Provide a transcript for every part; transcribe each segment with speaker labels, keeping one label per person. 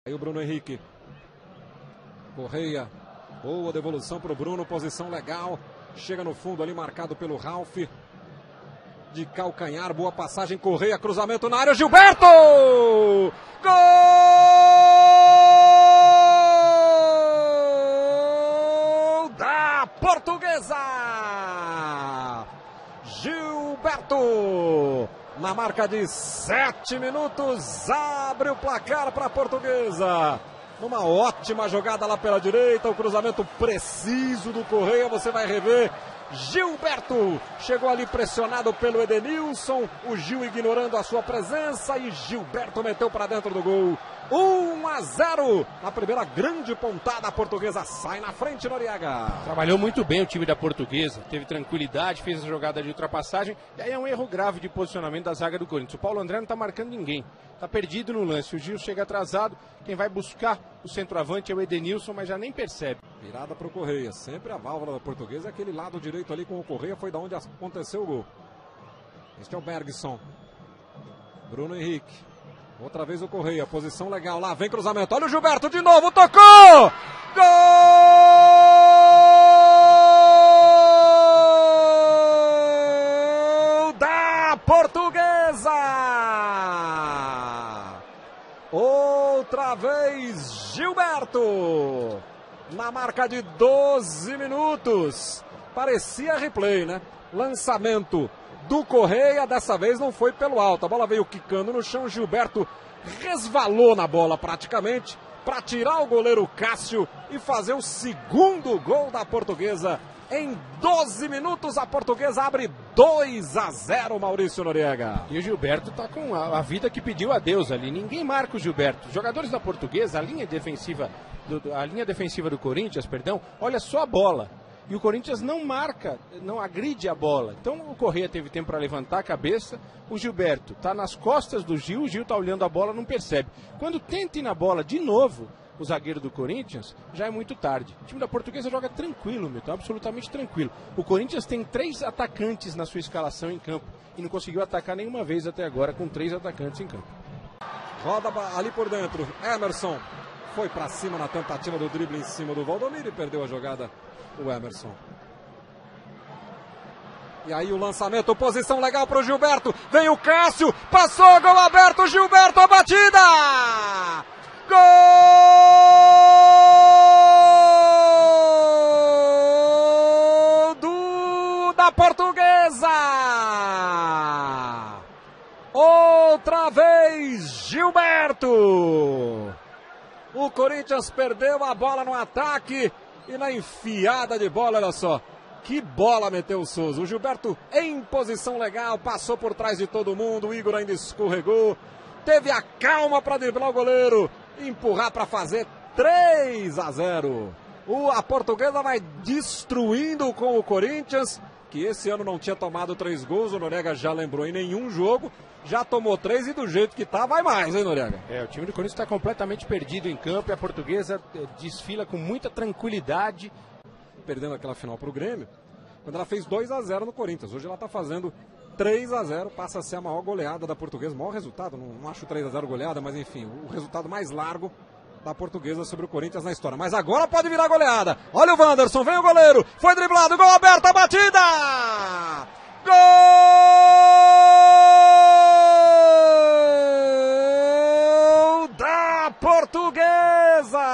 Speaker 1: Aí o Bruno Henrique. Correia. Boa devolução para o Bruno. Posição legal. Chega no fundo ali, marcado pelo Ralf. De calcanhar. Boa passagem. Correia. Cruzamento na área. Gilberto! Gol da Portuguesa! Gilberto! Na marca de 7 minutos, abre o placar para a Portuguesa. Numa ótima jogada lá pela direita, o cruzamento preciso do Correia, você vai rever. Gilberto chegou ali pressionado pelo Edenilson, o Gil ignorando a sua presença e Gilberto meteu para dentro do gol. 1-0 na primeira grande pontada, a Portuguesa sai na frente, Noriega.
Speaker 2: Trabalhou muito bem o time da Portuguesa, teve tranquilidade, fez a jogada de ultrapassagem, e aí é um erro grave de posicionamento da zaga do Corinthians. O Paulo André não está marcando ninguém, está perdido no lance, o Gil chega atrasado, quem vai buscar o centroavante é o Edenilson, mas já nem percebe.
Speaker 1: Virada para o Correia, sempre a válvula da Portuguesa, aquele lado direito ali com o Correia, foi da onde aconteceu o gol. Este é o Bergson. Bruno Henrique. Outra vez o Correia, posição legal lá, vem cruzamento, olha o Gilberto de novo, tocou! Gol da Portuguesa! Outra vez Gilberto, na marca de 12 minutos, parecia replay, né? Lançamento do Correia, dessa vez não foi pelo alto, a bola veio quicando no chão, Gilberto resvalou na bola praticamente para tirar o goleiro Cássio e fazer o segundo gol da Portuguesa. Em 12 minutos a Portuguesa abre 2-0, Maurício Noriega.
Speaker 2: E o Gilberto tá com a vida que pediu a Deus ali, ninguém marca o Gilberto. Os jogadores da Portuguesa, a linha defensiva do Corinthians, olha só a bola. E o Corinthians não marca, não agride a bola. Então o Correia teve tempo para levantar a cabeça. O Gilberto está nas costas do Gil, o Gil está olhando a bola, não percebe. Quando tenta ir na bola de novo, o zagueiro do Corinthians, já é muito tarde. O time da Portuguesa joga tranquilo, Milton, absolutamente tranquilo. O Corinthians tem 3 atacantes na sua escalação em campo e não conseguiu atacar nenhuma vez até agora com 3 atacantes em campo.
Speaker 1: Roda ali por dentro, Emerson foi para cima na tentativa do drible em cima do Valdomiro e perdeu a jogada. O Emerson. E aí o lançamento, posição legal para o Gilberto. Vem o Cássio, passou, gol aberto, Gilberto, a batida! Gol da Portuguesa! Outra vez, Gilberto! O Corinthians perdeu a bola no ataque. E na enfiada de bola, olha só, que bola meteu o Souza. O Gilberto em posição legal, passou por trás de todo mundo, o Igor ainda escorregou, teve a calma para driblar o goleiro, empurrar para fazer 3-0. A Portuguesa vai destruindo com o Corinthians, que esse ano não tinha tomado 3 gols, o Noriega já lembrou em nenhum jogo, já tomou 3 e do jeito que tá, vai mais, hein, Noriega?
Speaker 2: O time do Corinthians está completamente perdido em campo e a Portuguesa desfila com muita tranquilidade.
Speaker 1: Perdendo aquela final pro Grêmio, quando ela fez 2-0 no Corinthians. Hoje ela tá fazendo 3-0, passa a ser a maior goleada da Portuguesa. Maior resultado, não acho 3-0 goleada, mas enfim, o resultado mais largo da Portuguesa sobre o Corinthians na história. Mas agora pode virar goleada. Olha o Wanderson, vem o goleiro, foi driblado, gol aberto, a batida! Gol da Portuguesa!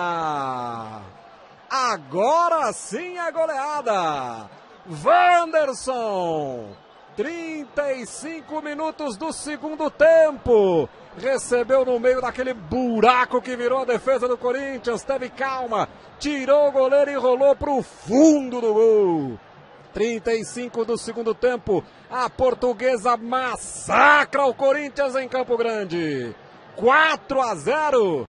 Speaker 1: Agora sim a goleada! Wanderson! 35 minutos do segundo tempo. Recebeu no meio daquele buraco que virou a defesa do Corinthians. Teve calma, tirou o goleiro e rolou para o fundo do gol. 35 do segundo tempo. A Portuguesa massacra o Corinthians em Campo Grande. 4-0.